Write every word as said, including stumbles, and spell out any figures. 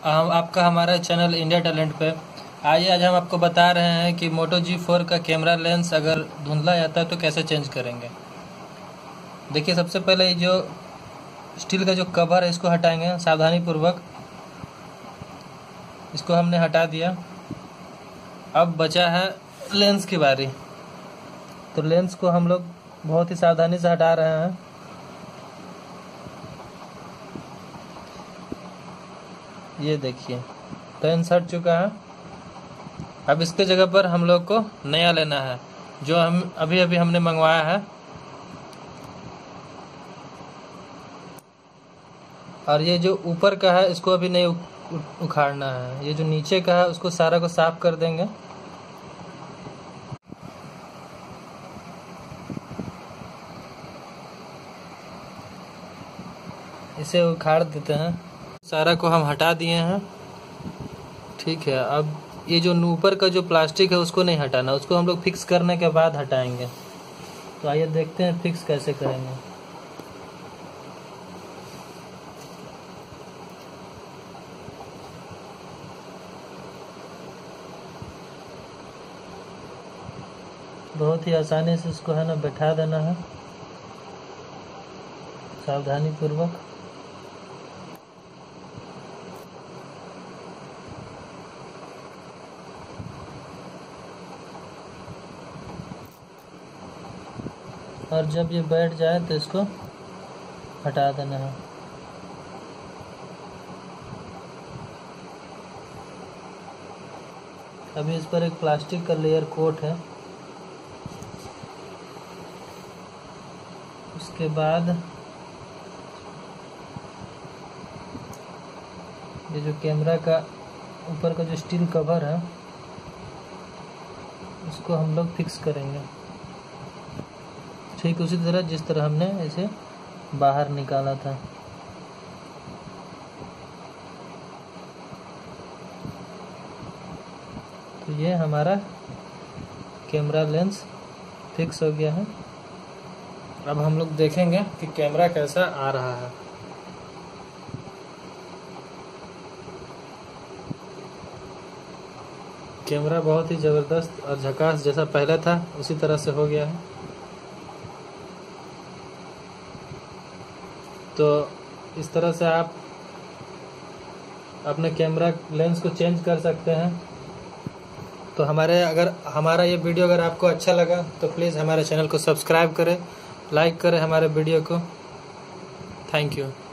हम आपका हमारा चैनल इंडिया टैलेंट पे। आइए आज हम आपको बता रहे हैं कि मोटो जी फोर का कैमरा लेंस अगर धुंधला जाता है तो कैसे चेंज करेंगे। देखिए, सबसे पहले जो स्टील का जो कवर है इसको हटाएंगे सावधानी पूर्वक। इसको हमने हटा दिया। अब बचा है लेंस की बारी। तो लेंस को हम लोग बहुत ही सावधानी से हटा रहे हैं। ये देखिए, लेंस हट चुका है। अब इसके जगह पर हम लोग को नया लेना है, जो हम अभी अभी हमने मंगवाया है। और ये जो ऊपर का है इसको अभी नहीं उखाड़ना है। ये जो नीचे का है उसको सारा को साफ कर देंगे। इसे उखाड़ देते हैं। सारा को हम हटा दिए हैं। ठीक है, अब ये जो ऊपर का जो प्लास्टिक है उसको नहीं हटाना, उसको हम लोग फिक्स करने के बाद हटाएंगे। तो आइए देखते हैं फिक्स कैसे करेंगे। बहुत ही आसानी से इसको है ना बैठा देना है, सावधानी पूर्वक। और जब ये बैठ जाए तो इसको हटा देना है। अभी इस पर एक प्लास्टिक का लेयर कोट है। उसके बाद ये जो कैमरा का ऊपर का जो स्टील कवर है उसको हम लोग फिक्स करेंगे, ठीक उसी तरह जिस तरह हमने इसे बाहर निकाला था। तो ये हमारा कैमरा लेंस फिक्स हो गया है। अब हम लोग देखेंगे कि कैमरा कैसा आ रहा है। कैमरा बहुत ही ज़बरदस्त और झकास जैसा पहले था उसी तरह से हो गया है। तो इस तरह से आप अपने कैमरा लेंस को चेंज कर सकते हैं। तो हमारे अगर हमारा ये वीडियो अगर आपको अच्छा लगा तो प्लीज़ हमारे चैनल को सब्सक्राइब करें, लाइक करें हमारे वीडियो को। Thank you.